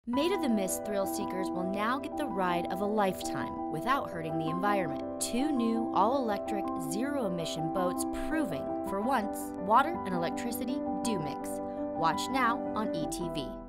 Maid of the Mist thrill seekers will now get the ride of a lifetime without hurting the environment. 2 new all-electric, zero-emission boats proving, for once, water and electricity do mix. Watch now on ETV.